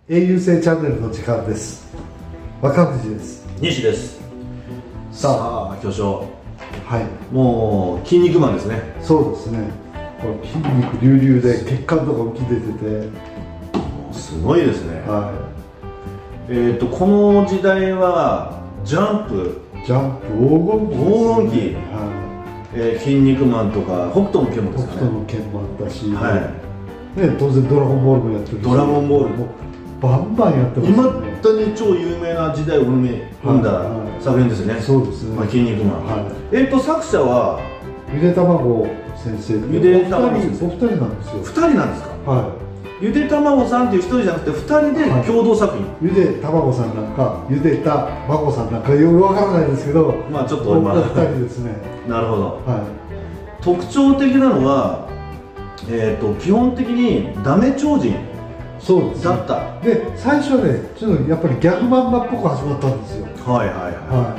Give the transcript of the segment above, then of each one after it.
英雄性チャンネルの時間です。若藤です。 西です。さあ巨匠、 はい、 もう筋肉マンですね。 そうですね。これ筋肉隆々で血管とか浮き出ててすごいですね。 はい。 この時代はジャンプ黄金期、 はい、筋肉マンとか北斗の拳もですかね。 北斗の拳もあったし、 はいね、当然ドラゴンボールもやってるし、 ドラゴンボールもバンバンやってますね。 今だに超有名な時代を生んだ作品ですね。 そうですね。 まあ筋肉マン。はい。作者はゆでたまご先生。 ゆでたまご先生。 お二人なんですよ。 二人なんですか。 はい。 ゆでたまごさんっていう一人じゃなくて二人で共同作品。 ゆでたまごさんなんかゆでたまごさんなんかよくわからないですけど、 まあちょっと今二人ですね。 なるほど。 はい。 特徴的なのは基本的にダメ超人。 そうです、ね、 だったで最初はねちょっとやっぱりギャグ漫画っぽく始まったんですよ。 はいはいはい、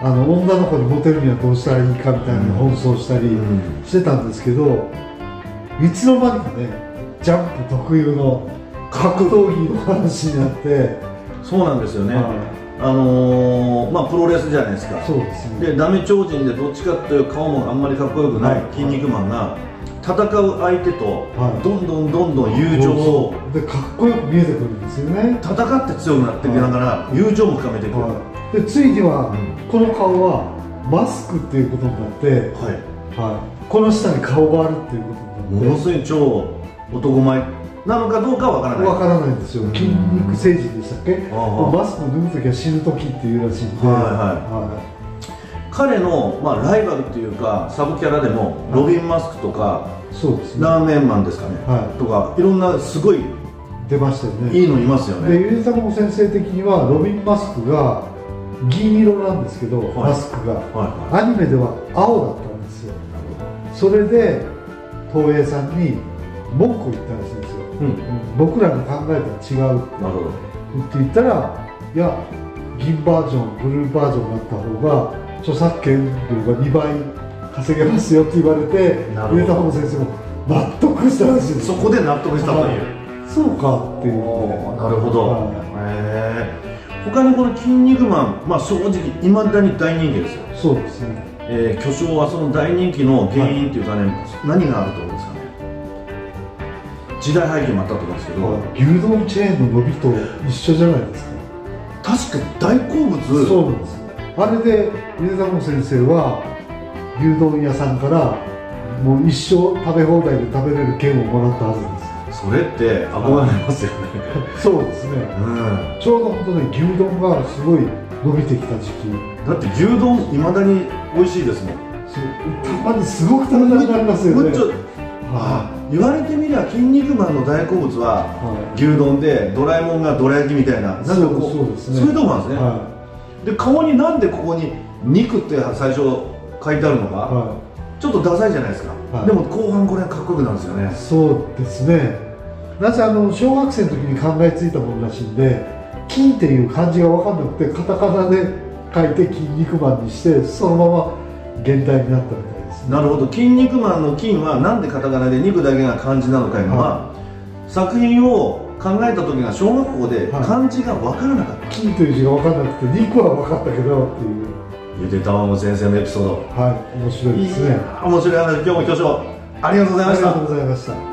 女の子にモテるにはどうしたらいいかみたいな奔走したりしてたんですけど、いつの間にかねジャンプ特有の格闘技の話になって。 そうなんですよね、まあプロレスじゃないですか。 そうですね。 でダメ超人でどっちかっていう顔もあんまりかっこよくない筋肉マンが戦う相手とどんどん友情をでかっこよく見えてくるんですよね。 戦って強くなっていきながら友情も深めていく。 でついにはこの顔はマスクっていうことになって、この下に顔があるっていうことになって、 ものすごい超男前なのかどうかは分からない。 分からないんですよ。筋肉成人でしたっけ。マスクを脱ぐ時は死ぬ時っていうらしいんで、 彼の、ライバルっていうかサブキャラでもロビン・マスクとか、 そうですね、 ラーメンマンですかね、とかいろんなすごい出ましたよね。 いいのいますよね。 でゆでたまご先生的にはロビン・マスクが銀色なんですけど、マスクがアニメでは青だったんですよ。それで東映さんに文句を言ったらしいんですよ。僕らの考えとは違うって言ったら、いや銀バージョンブルーバージョンになった方が著作権料が2倍稼げますよって言われて、ゆでたまご先生も納得したらしいです。 そこで納得したという、 そうかっていうので。なるほど。他にこの「筋肉マン」正直いまだに大人気ですよ。 そうですね。 巨匠はその大人気の原因っていうかね、何があると思うんですかね。時代背景もあったと思うんですけど、 牛丼チェーンの伸びと一緒じゃないですか。 確か大好物。 そうなんです。あれでゆでたまご先生は牛丼屋さんからもう一生食べ放題で食べれる券をもらったはずです。 それって憧れますよね。 そうですね、ちょうど本当ね牛丼がすごい伸びてきた時期だって。牛丼いまだに美味しいですもん。 たまにすごく食べたくなりますよね。 言われてみれば「筋肉マン」の大好物は牛丼で、ドラえもんがどら焼きみたいな、なんかこうそういうとこなんですね。で顔になんでここに肉って最初書いてあるのがちょっとダサいじゃないですか。でも後半これかっこよくなるんですよね。 そうですね。なぜ小学生の時に考えついたものらしいんで、筋っていう漢字が分かんなくてカタカナで書いて筋肉マンにして、そのまま現代になったみたいです。 なるほど。筋肉マンの筋はなんでカタカナで肉だけが漢字なのかいうのは、作品を考えた時が小学校で漢字が分からなかった。 筋という字が分からなくて肉は分かったけどっていう。 ゆでたまご先生のエピソード、 面白いですね。 面白い話、今日も巨匠ありがとうございました。 ありがとうございました。